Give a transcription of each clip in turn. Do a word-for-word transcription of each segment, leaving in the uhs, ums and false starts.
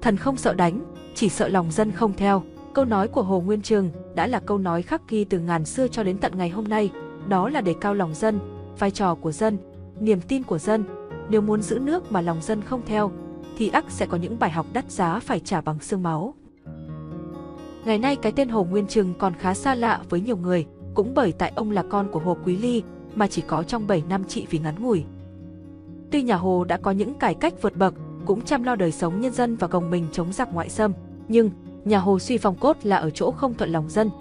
Thần không sợ đánh, chỉ sợ lòng dân không theo. Câu nói của Hồ Nguyên Chương đã là câu nói khắc ghi từ ngàn xưa cho đến tận ngày hôm nay, đó là đề cao lòng dân, vai trò của dân, niềm tin của dân. Nếu muốn giữ nước mà lòng dân không theo, thì ắt sẽ có những bài học đắt giá phải trả bằng xương máu. Ngày nay cái tên Hồ Nguyên Chương còn khá xa lạ với nhiều người, cũng bởi tại ông là con của Hồ Quý Ly mà chỉ có trong bảy năm trị vì ngắn ngủi. Tuy nhà Hồ đã có những cải cách vượt bậc, cũng chăm lo đời sống nhân dân và gồng mình chống giặc ngoại xâm, nhưng nhà Hồ suy phong cốt là ở chỗ không thuận lòng dân.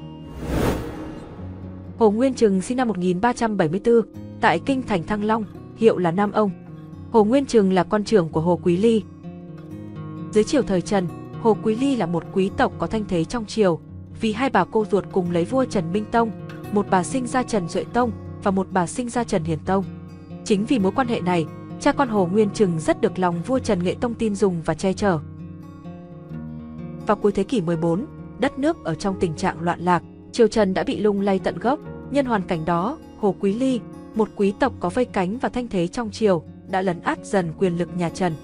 Hồ Nguyên Chương sinh năm một nghìn ba trăm bảy mươi tư tại kinh thành Thăng Long, hiệu là Nam Ông. Hồ Nguyên Chương là con trưởng của Hồ Quý Ly. Dưới triều thời Trần, Hồ Quý Ly là một quý tộc có thanh thế trong triều, vì hai bà cô ruột cùng lấy vua Trần Minh Tông, một bà sinh ra Trần Duệ Tông và một bà sinh ra Trần Hiền Tông. Chính vì mối quan hệ này, cha con Hồ Nguyên Chương rất được lòng vua Trần Nghệ Tông tin dùng và che chở. Vào cuối thế kỷ mười bốn, đất nước ở trong tình trạng loạn lạc, triều Trần đã bị lung lay tận gốc. Nhân hoàn cảnh đó, Hồ Quý Ly, một quý tộc có vây cánh và thanh thế trong triều, đã lấn át dần quyền lực nhà Trần.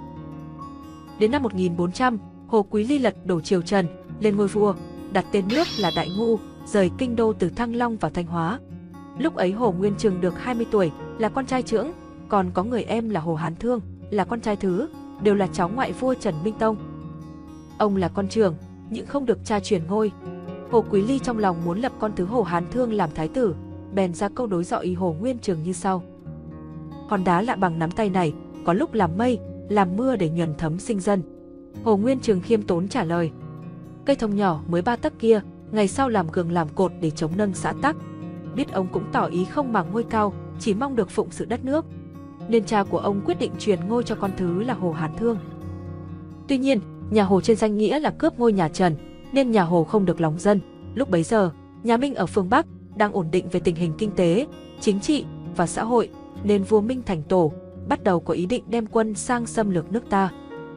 Đến năm một nghìn bốn trăm, Hồ Quý Ly lật đổ triều Trần, lên ngôi vua, đặt tên nước là Đại Ngu, rời kinh đô từ Thăng Long vào Thanh Hóa. Lúc ấy Hồ Nguyên Chương được hai mươi tuổi, là con trai trưởng, còn có người em là Hồ Hán Thương, là con trai thứ, đều là cháu ngoại vua Trần Minh Tông. Ông là con trưởng, nhưng không được cha truyền ngôi. Hồ Quý Ly trong lòng muốn lập con thứ Hồ Hán Thương làm thái tử, bèn ra câu đối dọ ý Hồ Nguyên Chương như sau: hòn đá lạ bằng nắm tay này, có lúc làm mây, làm mưa để nhuần thấm sinh dân. Hồ Nguyên Chương khiêm tốn trả lời: cây thông nhỏ mới ba tấc kia, ngày sau làm gường làm cột để chống nâng xã tắc. Biết ông cũng tỏ ý không màng ngôi cao, chỉ mong được phụng sự đất nước, nên cha của ông quyết định truyền ngôi cho con thứ là Hồ Hán Thương. Tuy nhiên, nhà Hồ trên danh nghĩa là cướp ngôi nhà Trần, nên nhà Hồ không được lòng dân. Lúc bấy giờ, nhà Minh ở phương Bắc đang ổn định về tình hình kinh tế, chính trị và xã hội, nên vua Minh thành tổ, bắt đầu có ý định đem quân sang xâm lược nước ta.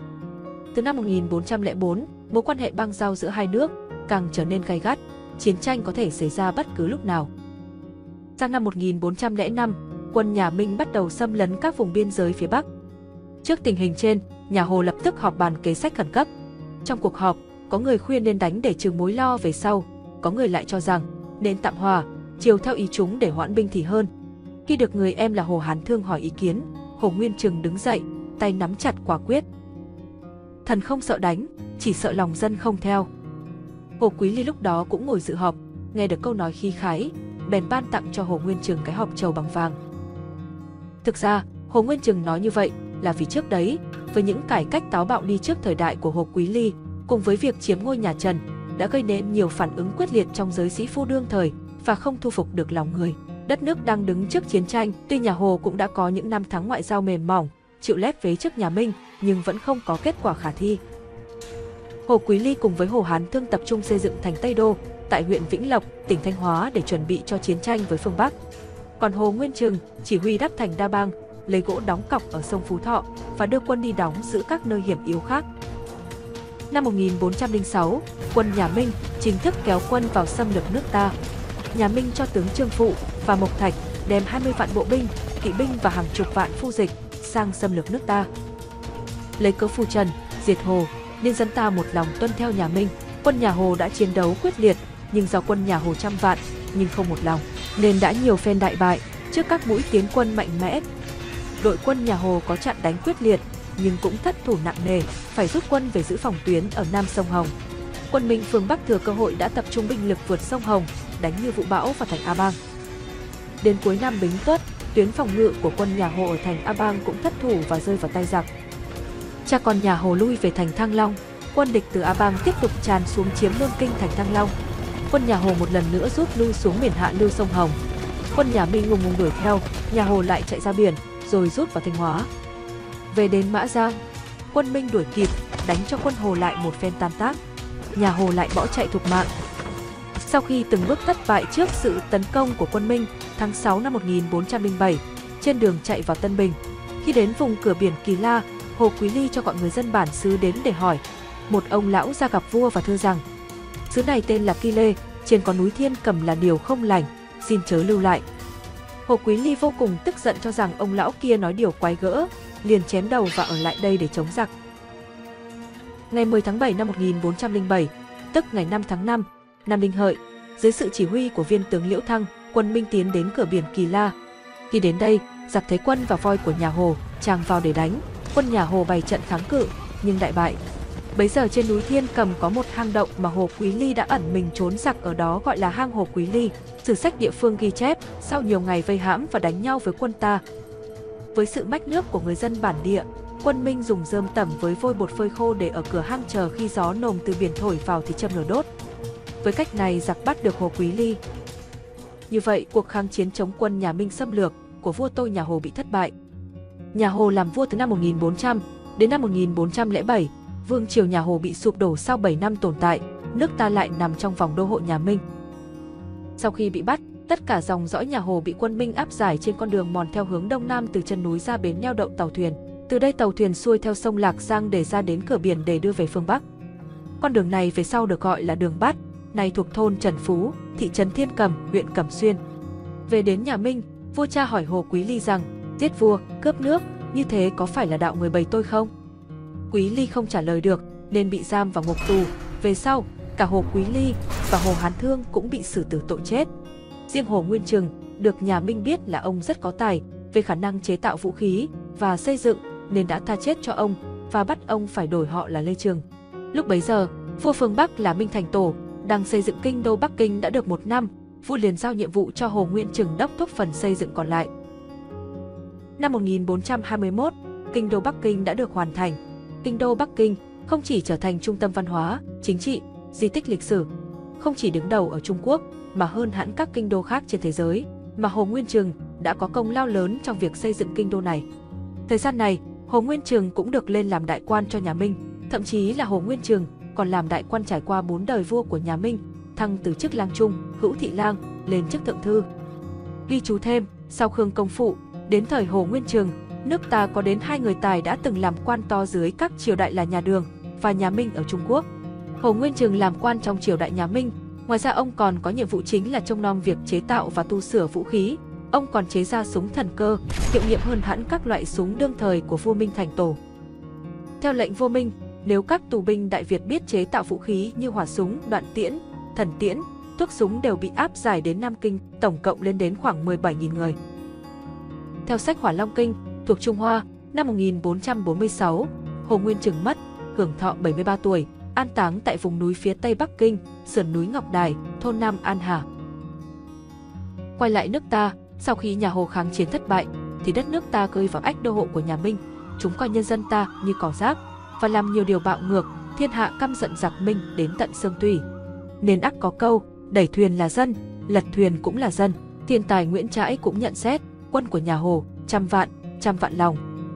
Từ năm một nghìn bốn trăm lẻ bốn, mối quan hệ bang giao giữa hai nước càng trở nên gay gắt, chiến tranh có thể xảy ra bất cứ lúc nào. Sang năm một nghìn bốn trăm lẻ năm, quân nhà Minh bắt đầu xâm lấn các vùng biên giới phía Bắc. Trước tình hình trên, nhà Hồ lập tức họp bàn kế sách khẩn cấp. Trong cuộc họp, có người khuyên nên đánh để trừ mối lo về sau, có người lại cho rằng nên tạm hòa, chiều theo ý chúng để hoãn binh thì hơn. Khi được người em là Hồ Hán Thương hỏi ý kiến, Hồ Nguyên Chương đứng dậy, tay nắm chặt quả quyết. Thần không sợ đánh, chỉ sợ lòng dân không theo. Hồ Quý Ly lúc đó cũng ngồi dự họp, nghe được câu nói khí khái, bèn ban tặng cho Hồ Nguyên Chương cái hộp trầu bằng vàng. Thực ra, Hồ Nguyên Chương nói như vậy là vì trước đấy, với những cải cách táo bạo đi trước thời đại của Hồ Quý Ly, cùng với việc chiếm ngôi nhà Trần, đã gây nên nhiều phản ứng quyết liệt trong giới sĩ phu đương thời và không thu phục được lòng người. Đất nước đang đứng trước chiến tranh, tuy nhà Hồ cũng đã có những năm tháng ngoại giao mềm mỏng, chịu lép vế trước nhà Minh, nhưng vẫn không có kết quả khả thi. Hồ Quý Ly cùng với Hồ Hán Thương tập trung xây dựng thành Tây Đô, tại huyện Vĩnh Lộc, tỉnh Thanh Hóa để chuẩn bị cho chiến tranh với phương Bắc. Còn Hồ Nguyên Chương chỉ huy đắp thành Đa Bang, lấy gỗ đóng cọc ở sông Phú Thọ và đưa quân đi đóng giữ các nơi hiểm yếu khác. Năm một nghìn bốn trăm lẻ sáu, quân nhà Minh chính thức kéo quân vào xâm lược nước ta. Nhà Minh cho tướng Trương Phụ và Mộc Thạch đem hai mươi vạn bộ binh, kỵ binh và hàng chục vạn phu dịch sang xâm lược nước ta. Lấy cớ phù Trần, diệt Hồ, nên dân ta một lòng tuân theo nhà Minh. Quân nhà Hồ đã chiến đấu quyết liệt, nhưng do quân nhà Hồ trăm vạn nhưng không một lòng, nên đã nhiều phen đại bại trước các mũi tiến quân mạnh mẽ. Đội quân nhà Hồ có chặn đánh quyết liệt, nhưng cũng thất thủ nặng nề, phải rút quân về giữ phòng tuyến ở Nam sông Hồng. Quân Minh phương Bắc thừa cơ hội đã tập trung binh lực vượt sông Hồng, đánh như vũ bão vào thành A Bang. Đến cuối năm Bính Tuất, tuyến phòng ngự của quân nhà Hồ ở thành A Bang cũng thất thủ và rơi vào tay giặc. Cha con nhà Hồ lui về thành Thăng Long, quân địch từ A Bang tiếp tục tràn xuống chiếm luôn kinh thành Thăng Long. Quân nhà Hồ một lần nữa rút lui xuống miền hạ lưu sông Hồng. Quân nhà Minh ngùng ngùng đuổi theo, nhà Hồ lại chạy ra biển, rồi rút vào Thanh Hóa. Về đến Mã Giang, quân Minh đuổi kịp, đánh cho quân Hồ lại một phen tan tác. Nhà Hồ lại bỏ chạy thục mạng. Sau khi từng bước thất bại trước sự tấn công của quân Minh, tháng sáu năm một nghìn bốn trăm lẻ bảy, trên đường chạy vào Tân Bình, khi đến vùng cửa biển Kỳ La, Hồ Quý Ly cho gọi người dân bản xứ đến để hỏi. Một ông lão ra gặp vua và thưa rằng: xứ này tên là Kỳ Lê, trên có núi Thiên Cầm là điều không lành, xin chớ lưu lại. Hồ Quý Ly vô cùng tức giận cho rằng ông lão kia nói điều quái gỡ, liền chém đầu và ở lại đây để chống giặc. Ngày mười tháng bảy năm một nghìn bốn trăm lẻ bảy, tức ngày năm tháng năm, năm Đinh Hợi, dưới sự chỉ huy của viên tướng Liễu Thăng, quân Minh tiến đến cửa biển Kỳ La. Khi đến đây, giặc thấy quân và voi của nhà Hồ tràn vào để đánh, quân nhà Hồ bày trận kháng cự, nhưng đại bại. Bấy giờ trên núi Thiên Cầm có một hang động mà Hồ Quý Ly đã ẩn mình trốn giặc ở đó, gọi là hang Hồ Quý Ly. Sử sách địa phương ghi chép, sau nhiều ngày vây hãm và đánh nhau với quân ta, với sự mách nước của người dân bản địa, quân Minh dùng rơm tẩm với vôi bột phơi khô để ở cửa hang chờ khi gió nồm từ biển thổi vào thì châm lửa đốt. Với cách này giặc bắt được Hồ Quý Ly. Như vậy, cuộc kháng chiến chống quân nhà Minh xâm lược của vua tôi nhà Hồ bị thất bại. Nhà Hồ làm vua từ năm một nghìn bốn trăm đến năm một nghìn bốn trăm lẻ bảy, vương triều nhà Hồ bị sụp đổ sau bảy năm tồn tại, nước ta lại nằm trong vòng đô hộ nhà Minh. Sau khi bị bắt, tất cả dòng dõi nhà Hồ bị quân Minh áp giải trên con đường mòn theo hướng đông nam từ chân núi ra bến neo đậu tàu thuyền. Từ đây tàu thuyền xuôi theo sông Lạc Giang để ra đến cửa biển để đưa về phương Bắc. Con đường này về sau được gọi là đường Bát, nay thuộc thôn Trần Phú, thị trấn Thiên Cầm, huyện Cẩm Xuyên. Về đến nhà Minh, vua cha hỏi Hồ Quý Ly rằng, giết vua, cướp nước, như thế có phải là đạo người Bầy tôi không? Quý Ly không trả lời được, nên bị giam vào ngục tù. Về sau, cả Hồ Quý Ly và Hồ Hán Thương cũng bị xử tử tội chết. Riêng Hồ Nguyên Trừng, được nhà Minh biết là ông rất có tài về khả năng chế tạo vũ khí và xây dựng, nên đã tha chết cho ông và bắt ông phải đổi họ là Lê Trừng. Lúc bấy giờ, vua phương Bắc là Minh Thành Tổ đang xây dựng kinh đô Bắc Kinh đã được một năm, vua liền giao nhiệm vụ cho Hồ Nguyên Trừng đốc thúc phần xây dựng còn lại. Năm một nghìn bốn trăm hai mươi mốt, kinh đô Bắc Kinh đã được hoàn thành. Kinh đô Bắc Kinh không chỉ trở thành trung tâm văn hóa, chính trị, di tích lịch sử, không chỉ đứng đầu ở Trung Quốc mà hơn hẳn các kinh đô khác trên thế giới, mà Hồ Nguyên Trừng đã có công lao lớn trong việc xây dựng kinh đô này. Thời gian này, Hồ Nguyên Trừng cũng được lên làm đại quan cho nhà Minh, thậm chí là Hồ Nguyên Trừng còn làm đại quan trải qua bốn đời vua của nhà Minh, thăng từ chức lang trung, hữu thị lang lên chức thượng thư. Ghi chú thêm, sau Khương Công Phụ, đến thời Hồ Nguyên Trừng, nước ta có đến hai người tài đã từng làm quan to dưới các triều đại là nhà Đường và nhà Minh ở Trung Quốc. Hồ Nguyên Trừng làm quan trong triều đại nhà Minh, ngoài ra ông còn có nhiệm vụ chính là trông nom việc chế tạo và tu sửa vũ khí. Ông còn chế ra súng thần cơ, hiệu nghiệm hơn hẳn các loại súng đương thời của vua Minh Thành Tổ. Theo lệnh vua Minh, nếu các tù binh Đại Việt biết chế tạo vũ khí như hỏa súng, đoạn tiễn, thần tiễn, thuốc súng đều bị áp giải đến Nam Kinh, tổng cộng lên đến khoảng mười bảy nghìn người. Theo sách Hỏa Long Kinh, thuộc Trung Hoa, năm một nghìn bốn trăm bốn mươi sáu, Hồ Nguyên Trừng mất, hưởng thọ bảy mươi ba tuổi, an táng tại vùng núi phía tây Bắc Kinh, sườn núi Ngọc Đài, thôn Nam An Hà. Quay lại nước ta, sau khi nhà Hồ kháng chiến thất bại, thì đất nước ta rơi vào ách đô hộ của nhà Minh. Chúng coi nhân dân ta như cỏ rác và làm nhiều điều bạo ngược, thiên hạ căm giận giặc Minh đến tận xương tủy. Nên ắt có câu, đẩy thuyền là dân, lật thuyền cũng là dân. Thiên tài Nguyễn Trãi cũng nhận xét, quân của nhà Hồ, trăm vạn, trăm vạn lòng.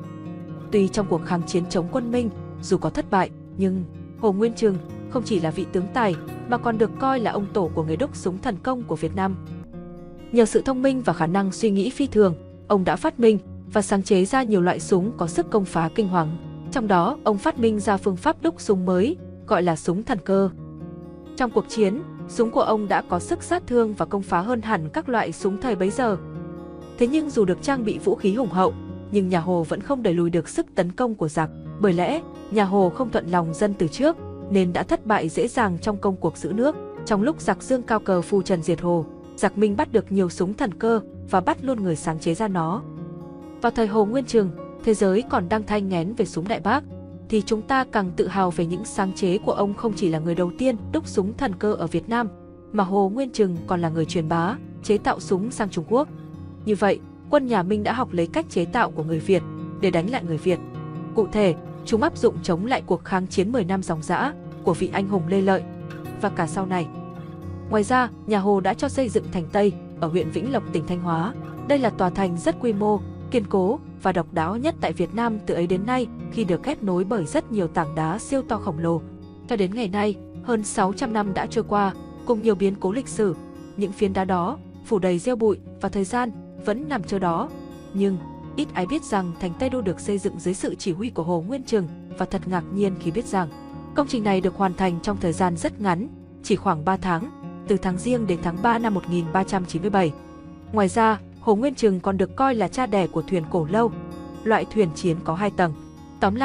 Tuy trong cuộc kháng chiến chống quân Minh, dù có thất bại, nhưng Hồ Nguyên Trừng không chỉ là vị tướng tài, mà còn được coi là ông tổ của nghề đúc súng thần công của Việt Nam. Nhờ sự thông minh và khả năng suy nghĩ phi thường, ông đã phát minh và sáng chế ra nhiều loại súng có sức công phá kinh hoàng. Trong đó, ông phát minh ra phương pháp đúc súng mới, gọi là súng thần cơ. Trong cuộc chiến, súng của ông đã có sức sát thương và công phá hơn hẳn các loại súng thời bấy giờ. Thế nhưng dù được trang bị vũ khí hùng hậu, nhưng nhà Hồ vẫn không đẩy lùi được sức tấn công của giặc. Bởi lẽ, nhà Hồ không thuận lòng dân từ trước, nên đã thất bại dễ dàng trong công cuộc giữ nước. Trong lúc giặc dương cao cờ phù trần diệt Hồ, giặc Minh bắt được nhiều súng thần cơ và bắt luôn người sáng chế ra nó. Vào thời Hồ Nguyên Trừng, thế giới còn đang thai nghén về súng Đại Bác, thì chúng ta càng tự hào về những sáng chế của ông. Không chỉ là người đầu tiên đúc súng thần cơ ở Việt Nam, mà Hồ Nguyên Trừng còn là người truyền bá, chế tạo súng sang Trung Quốc. Như vậy, quân nhà Minh đã học lấy cách chế tạo của người Việt để đánh lại người Việt. Cụ thể, chúng áp dụng chống lại cuộc kháng chiến mười năm ròng rã của vị anh hùng Lê Lợi và cả sau này. Ngoài ra, nhà Hồ đã cho xây dựng thành Tây ở huyện Vĩnh Lộc, tỉnh Thanh Hóa. Đây là tòa thành rất quy mô, kiên cố và độc đáo nhất tại Việt Nam từ ấy đến nay, khi được ghép nối bởi rất nhiều tảng đá siêu to khổng lồ. Cho đến ngày nay, hơn sáu trăm năm đã trôi qua, cùng nhiều biến cố lịch sử, những phiến đá đó phủ đầy rêu bụi và thời gian vẫn nằm chỗ đó. Nhưng ít ai biết rằng thành Tây Đô được xây dựng dưới sự chỉ huy của Hồ Nguyên Trừng, và thật ngạc nhiên khi biết rằng công trình này được hoàn thành trong thời gian rất ngắn, chỉ khoảng ba tháng, từ tháng Giêng đến tháng ba năm một nghìn ba trăm chín mươi bảy. Ngoài ra, Hồ Nguyên Trừng còn được coi là cha đẻ của thuyền cổ lâu, loại thuyền chiến có hai tầng. Tóm lại,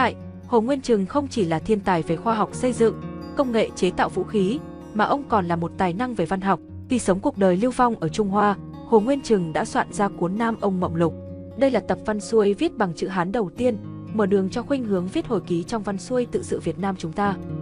Hồ Nguyên Trừng không chỉ là thiên tài về khoa học xây dựng, công nghệ chế tạo vũ khí, mà ông còn là một tài năng về văn học. Vì sống cuộc đời lưu vong ở Trung Hoa, Hồ Nguyên Trừng đã soạn ra cuốn Nam Ông Mộng Lục. Đây là tập văn xuôi viết bằng chữ Hán đầu tiên, mở đường cho khuynh hướng viết hồi ký trong văn xuôi tự sự Việt Nam chúng ta.